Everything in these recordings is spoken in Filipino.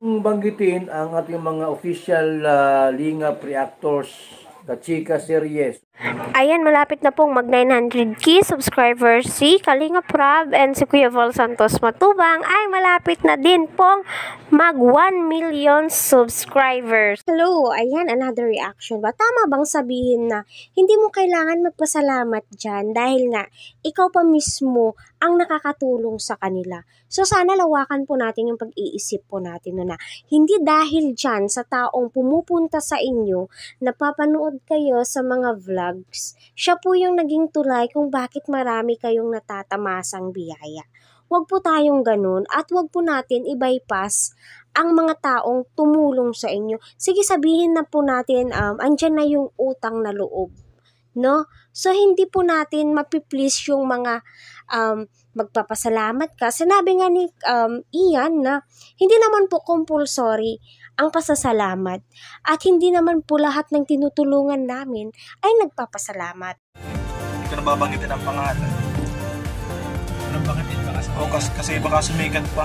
Banggitin ang ating mga official Lingap reactors, Kachika Series. Ayan, malapit na pong mag 900k subscribers si Kalinga Prab and si Kuya Val Santos Matubang ay malapit na din pong mag 1 million subscribers. Hello, ayan, another reaction ba? Tama bang sabihin na hindi mo kailangan magpasalamat dyan dahil nga ikaw pa mismo ang nakakatulong sa kanila? So sana lawakan po natin yung pag-iisip po natin na hindi dahil dyan sa taong pumupunta sa inyo, napapanood kayo sa mga vlogs, siya po yung naging tulay kung bakit marami kayong natatamasang biyaya. Huwag po tayong ganun at huwag po natin i-bypass ang mga taong tumulong sa inyo. Sige, sabihin na po natin, andyan na yung utang na loob. No? So, hindi po natin mapiplease yung mga magpapasalamat ka. Sinabi nga ni Ian na hindi naman po compulsory ang pasasalamat at hindi naman po lahat ng tinutulungan namin ay nagpapasalamat. Hindi ko na babanggitin ang pangalan. Anong banggitin ba kasi? O kasi baka sumikat pa.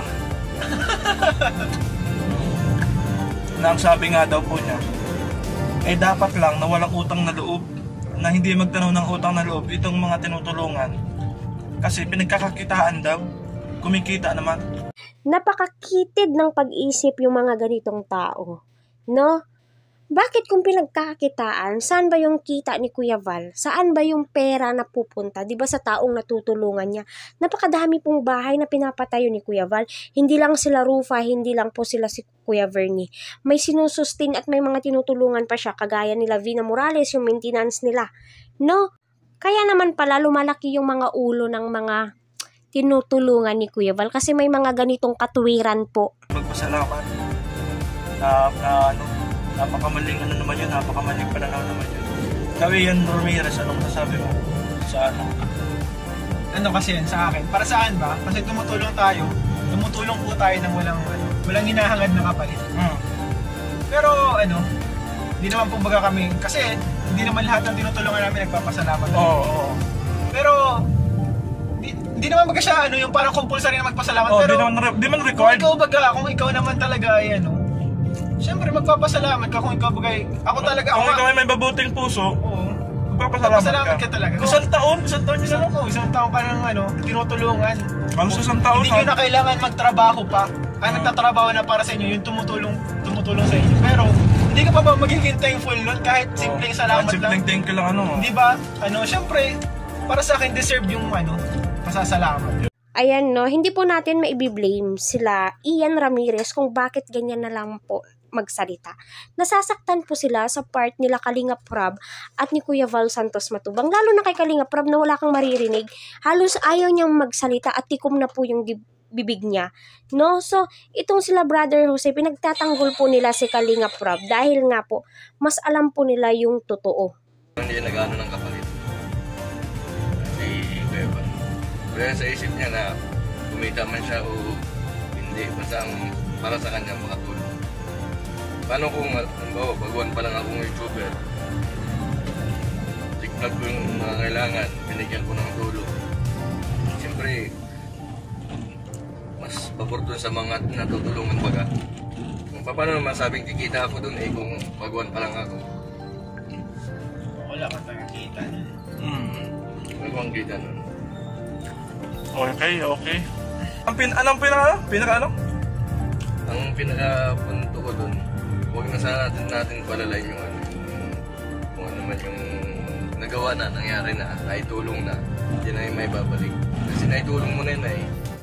Na ang sabi nga daw po niya, dapat lang na walang utang na loob, na hindi magtanaw ng utang na loob itong mga tinutulungan. Kasi pinagkakakitaan daw, kumikita naman. Napakakitid ng pag-isip yung mga ganitong tao, no? Bakit kung pinagkakakitaan, saan ba yung kita ni Kuya Val? Saan ba yung pera na pupunta? Di ba sa taong natutulungan niya? Napakadami pong bahay na pinapatayo ni Kuya Val. Hindi lang sila Rufa, hindi lang po sila si Kuya Vernie. May sinusustain at may mga tinutulungan pa siya, kagaya nila Vina Morales, yung maintenance nila, no? Kaya naman pala lumalaki yung mga ulo ng mga tinutulungan ni Kuya Val kasi may mga ganitong katuwiran po. Magpasalamat napakamaling naman yun, napakamaling pananaw naman yun. Kawian Ramirez, anong nasabi mo sa ano? Ano kasi yan sa akin? Para saan ba? Kasi tumutulong po tayo ng walang hinahangad na kapalit. Pero hindi naman po baga kami, kasi hindi naman lahat ng tinutulungan namin nagpapasalamat. Oo. Pero hindi naman baga siya yung parang compulsory na magpasalamat. Pero di man required. Kung ikaw naman talaga ay siyempre magpapasalamat ka kung ikaw bagay. Ako talaga kung ikaw ay may mabuting puso, magpapasalamat ka talaga. Isang taon yun isang taon ka ng tinutulungan. Halos isang taon. Hindi nyo na kailangan magtrabaho pa. Nagtatrabaho na para sa inyo, yung tumutulong sa inyo. Pero hindi ka pa ba magiging thankful nun kahit simpleng salamat lang? Simpleng thank you lang Hindi ba? Siyempre, para sa akin deserve yung pasasalamat. Ayan, no, hindi po natin maibi-blame sila Ian Ramirez kung bakit ganyan na lang po magsalita. Nasasaktan po sila sa part nila Kalinga Prab at ni Kuya Val Santos Matubang. Lalo na kay Kalinga Prab na wala kang maririnig. Halos ayaw niyang magsalita at tikom na po yung bibig niya. No? So, itong sila Brother Jose, pinagtatanggol po nila si Kalinga Prab dahil nga po, mas alam po nila yung totoo. Hindi nag-ano ng kapalit. Si Kuya Val. Kaya sa isip niya na kumita man siya o hindi, basta para sa kanya makatulong. Paano kung, baguhan pa lang akong YouTuber, tiklag ko yung mga kailangan, binigyan ko ng tulong. Siyempre, mas pabor dun sa mga natutulungan baga. Kung paano naman sabing kikita ako dun kung baguhan pa lang ako. Wala ka tayong kita na. Baguhan kita nun. Okay. Anong pinaka? Ang pinaka-punto ko dun, huwag na sana natin palalain yung kung ano man yung nagawa na, nangyari na, naitulong na, hindi na yung may babalik. Kasi naitulong mo na yun